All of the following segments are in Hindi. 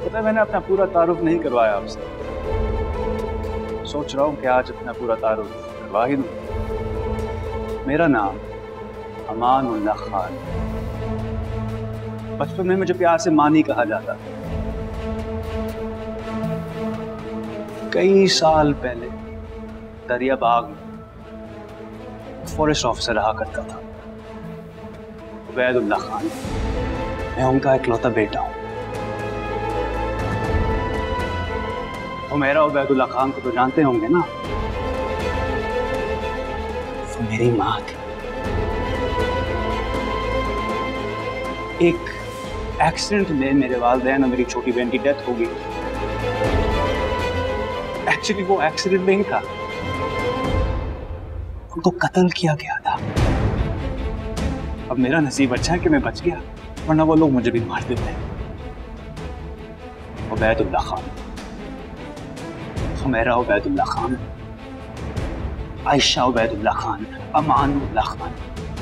पता है मैंने अपना पूरा तारुफ नहीं करवाया आपसे। सोच रहा हूँ कि आज अपना पूरा तारुफ करवा ही दूँ। मेरा नाम अमानुल्लाह खान। बचपन में मुझे प्यार से मानी कहा जाता था। कई साल पहले दरिया बाग में फॉरेस्ट ऑफिसर रहा करता था उबैदुल्लाह खान। मैं उनका इकलौता बेटा हूँ। हुमैरा उबैदुल्लाह खान को तो जानते होंगे ना, वो मेरी माँ थी। एक एक्सीडेंट में मेरे वालिदैन और मेरी छोटी बहन की डेथ हो गई। एक्चुअली वो एक्सीडेंट नहीं था, उनको कत्ल किया गया था। अब मेरा नसीब अच्छा है कि मैं बच गया, वरना वो लोग मुझे भी मार देते हैं। उबैदुल्लाह खान, हुमैरा उबैदुल्लाह खान, आयशा उबैदुल्लाह खान, अमानुल्लाह खान।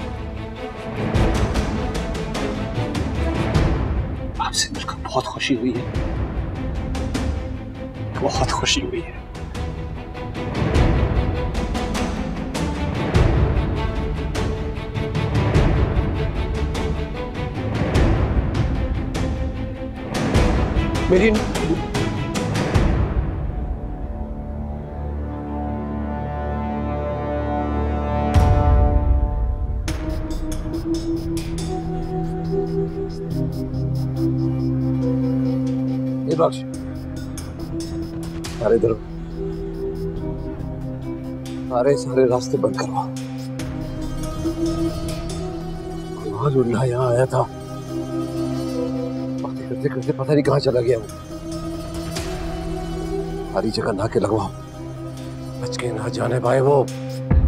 आपसे मिलकर बहुत खुशी हुई है, बहुत खुशी हुई है। मेरी सारे इधर, सारे रास्ते बंद करवा। अमानुल्लाह यहाँ आया था, बातें करते करते पता नहीं कहाँ चला गया वो। सारी जगह नाके लगवाओ, बच के ना जाने पाए वो।